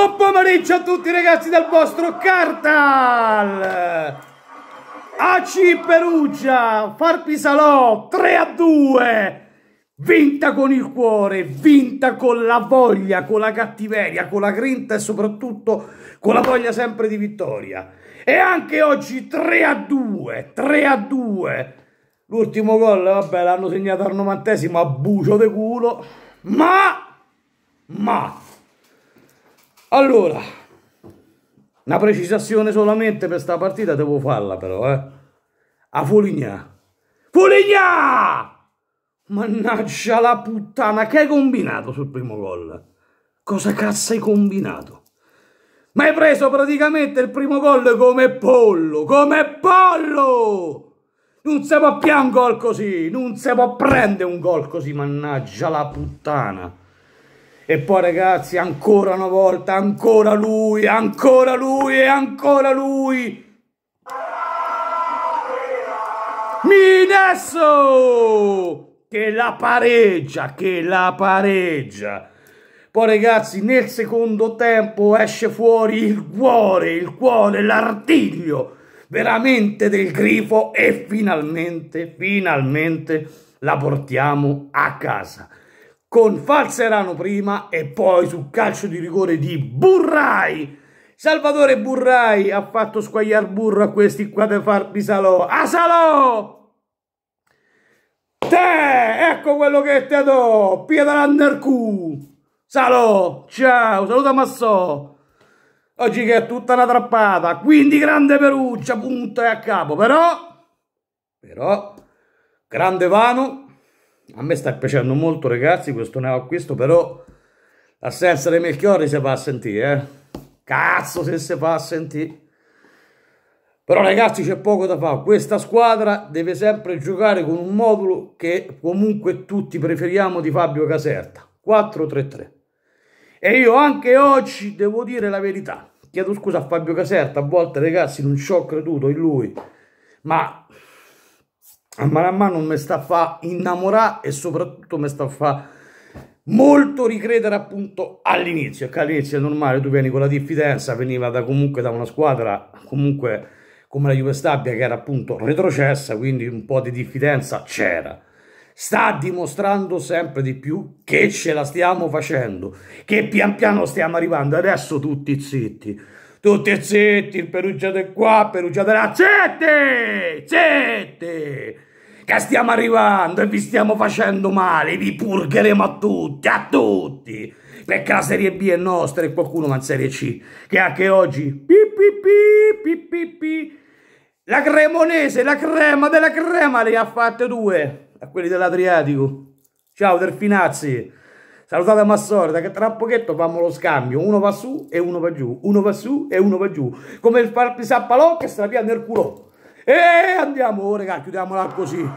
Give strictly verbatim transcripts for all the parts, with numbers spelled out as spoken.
Buon pomeriggio a tutti ragazzi del vostro Kartal! A C Perugia, Farpi Salò, tre a due! Vinta con il cuore, vinta con la voglia, con la cattiveria, con la grinta e soprattutto con la voglia sempre di vittoria. E anche oggi tre a due, tre a due! L'ultimo gol, vabbè, l'hanno segnato al novantesimo a bucio de culo, ma... ma... Allora, una precisazione solamente per sta partita devo farla però, eh. A Foligna. Foligna! Mannaggia la puttana, che hai combinato sul primo gol? Cosa cazzo hai combinato? Ma hai preso praticamente il primo gol come pollo, come pollo! Non si può più un gol così, non si può prendere un gol così, mannaggia la puttana. E poi ragazzi, ancora una volta, ancora lui, ancora lui e ancora lui. Minesso! Che la pareggia, che la pareggia. Poi ragazzi, nel secondo tempo esce fuori il cuore, il cuore, l'artiglio veramente del Grifo e finalmente, finalmente la portiamo a casa. Con Falzerano prima e poi sul calcio di rigore di Burrai. Salvatore Burrai ha fatto squagliare burro a questi qua di Farpi Salò. A Salò! Te! Ecco quello che te do! Pietrander-Cu! Salò! Ciao! Saluta Massò! Oggi che è tutta una trappata, quindi grande Perugia, punto e a capo. Però, però, grande Vano. A me sta piacendo molto ragazzi questo nuovo acquisto, però l'assenza dei Melchiorri si fa a sentire, eh. Cazzo se si fa a sentire. Però ragazzi c'è poco da fare, questa squadra deve sempre giocare con un modulo che comunque tutti preferiamo di Fabio Caserta, quattro tre tre. E io anche oggi devo dire la verità, chiedo scusa a Fabio Caserta, a volte ragazzi non ci ho creduto in lui, ma... a mano a mano mi sta a fa innamorare e soprattutto mi sta a fa molto ricredere appunto all'inizio, che all'inizio è normale, tu vieni con la diffidenza, veniva da, comunque da una squadra comunque come la Juve Stabia che era appunto retrocessa, quindi un po' di diffidenza c'era. Sta dimostrando sempre di più che ce la stiamo facendo, che pian piano stiamo arrivando, adesso tutti zitti. Tutti zitti, il Perugia di qua, il Perugia di là, zitti, zitti, che stiamo arrivando e vi stiamo facendo male, vi purgheremo a tutti, a tutti, perché la Serie B è nostra e qualcuno va in Serie C, che anche oggi, pi, pi, pi, pi, pi, pi, la Cremonese, la crema della crema, le ha fatte due, a quelli dell'Adriatico. Ciao Delfinazzi. Salutate Massorda che tra un pochetto fanno lo scambio, uno va su e uno va giù, uno va su e uno va giù, come il Farpi Sappalò che strapia nel culo. E andiamo, raga, chiudiamola così.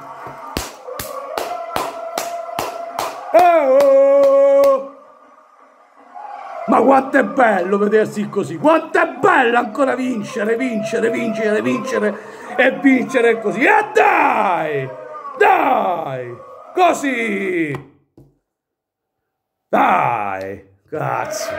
Oh! Ma quanto è bello vedersi così, quanto è bello ancora vincere, vincere, vincere, vincere e vincere così. E dai, dai, così. Dai, cazzo.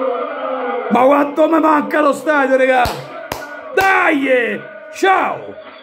Ma quanto mi manca lo stadio, raga. Dai, ciao.